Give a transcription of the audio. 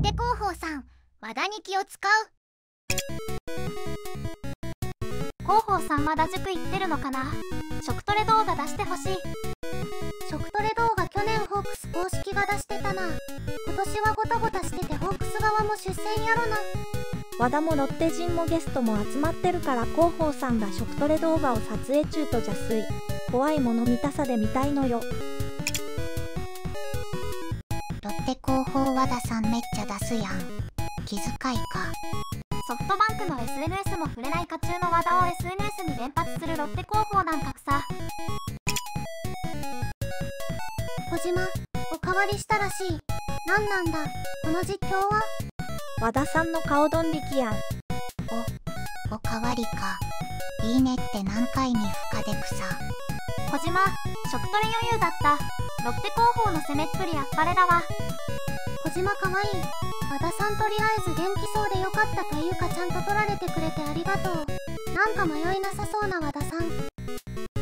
手広報さん、和田に気を使う。 広報さんまだ塾行ってるのかな。食トレ動画出してほしい。 食トレ動画去年ホークス公式が出してたな。今年はゴタゴタしててホークス側も出戦やろな。 和田もロッテ陣もゲストも集まってるから広報さんが食トレ動画を撮影中と邪推。怖いもの見たさで見たいのよ。 ロッテ広報和田さんめっちゃ出すやん。気遣いか。 ソフトバンクの SNS も触れない渦中の和田を SNS に連発するロッテ広報なんかくさ。 小島、おかわりしたらしい。なんなんだ、この実況は。 和田さんの顔ドン引きやん。 おかわりか。いいねって何回に深でくさ。 小島、食トレ余裕だった。ロッテ広報の攻めっぷりあっぱれだわ。 小島かわいい。和田さんとりあえず元気そうでよかったというかちゃんと撮られてくれてありがとう。なんか迷いなさそうな和田さん。